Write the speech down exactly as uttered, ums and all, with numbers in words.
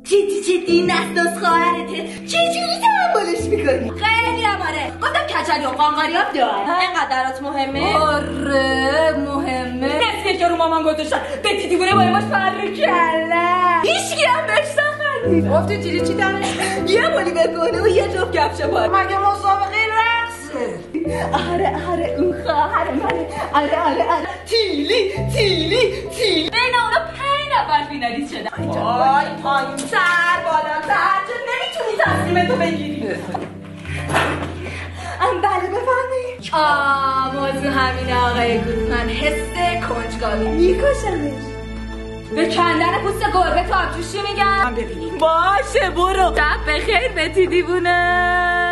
جدی جدی نسناس خواهرته چجوری تحملش میکنی؟ خیلی اماره گفتم کچلی و قانقاریاب دار اینقدرات مهمه؟ آره مهمه نسیه که رو مامان گذاشتن بتی دیوونه باید باش پر کله هیچگی هم بهش نخندید گفتی جیری چی دانش؟ یه بولی بکنه و یه جفت کفشه بار مگه مسابقه رقصه؟ آره آره اون خواهر منه آره آره آره تیلی تیلی تیلی بین اونا پنج نفر فینالیست شدن وای پایین سر بالا سر چون نمیتونی تصمیمتو بگیری ام بله بفرمایید آه موضوع همینه آقای گروهمن حس کنجکاوی میکشمش به کندن پوست گربه تو آبجوشی میگم ببینیم باشه برو شب بخیر بتی دیوونه